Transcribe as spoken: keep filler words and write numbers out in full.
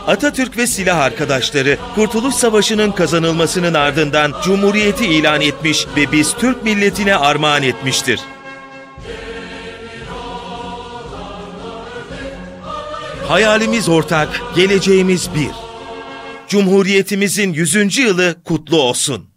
Atatürk ve silah arkadaşları Kurtuluş Savaşı'nın kazanılmasının ardından Cumhuriyeti ilan etmiş ve biz Türk milletine armağan etmiştir. Hayalimiz ortak, geleceğimiz bir. Cumhuriyetimizin yüzüncü yılı kutlu olsun.